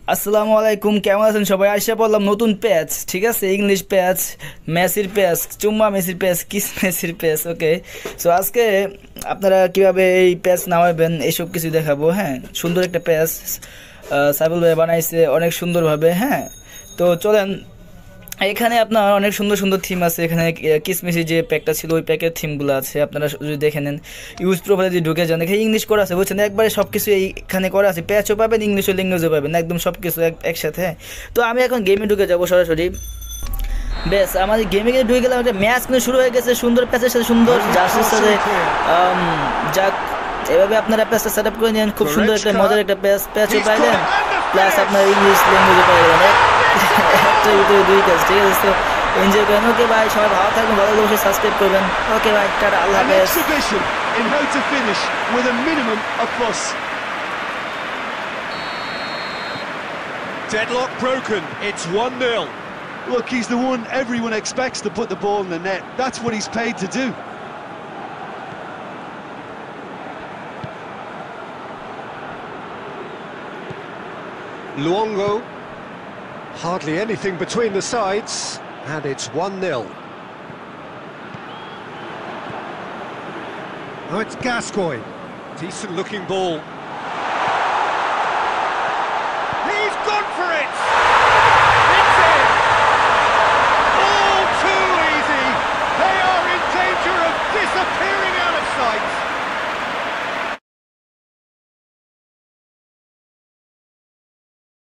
আসসালামু আলাইকুম, কেমন আছেন সবাই? আশা বললাম নতুন প্যাচ, ঠিক আছে, ইংলিশ প্যাচ, মেসির প্যাচ, চুম্মা মেসির প্যাচ, কিস মেসির প্যাচ। ওকে, সো আজকে আপনারা কিভাবে এই প্যাচ নামাবেন এইসব কিছু দেখাবো। হ্যাঁ, সুন্দর একটা প্যাচ সাইবুল ভাই বানাইছে অনেক সুন্দরভাবে। হ্যাঁ, তো চলেন, এখানে আপনার অনেক সুন্দর সুন্দর থিম আছে। এখানে কিসমিসি যে প্যাকটা ছিল ওই প্যাকের থিমগুলো আছে, আপনারা যদি দেখে নেন। ইউজ প্রোফাইলে যদি ঢুকে যান, এখানে ইংলিশ করা আছে, বুঝছেন, একবারে সব কিছু এইখানে করা আছে। প্যাচও পাবেন, ইংলিশ ও ল্যাঙ্গুয়েজও পাবেন, একদম সব কিছু একসাথে। হ্যাঁ, তো আমি এখন গেমে ঢুকে যাবো সরাসরি। বেশ, আমাদের গেমে গিয়ে ঢুকে গেলাম। একটা ম্যাচ কিন্তু শুরু হয়ে গেছে সুন্দর প্যাচের সাথে, সুন্দর জার্সির সাথে। যাক, এভাবে আপনারা প্যাচটা সেট আপ করে নেন। খুব সুন্দর একটা মজার একটা প্যাচও পাইলেন, প্লাস আপনার ইংলিশ ল্যাঙ্গুয়েজও পাই গেলেন একটার ভিতরে দুই কাজ। ঠিক আছে, তো এনজয় করেন। ওকে ভাই, সবাই ভালো থাকবেন, ভালো অবশ্যই সাবস্ক্রাইব করবেন। ওকে ভাই, টাটা, আল্লাহ হাফেজ। Deadlock broken. It's 1-0. Look, he's the one everyone expects to put the ball in the net. That's what he's paid to do. Luongo. Hardly anything between the sides, and it's 1-0. Now it's Gascoigne. Decent looking ball.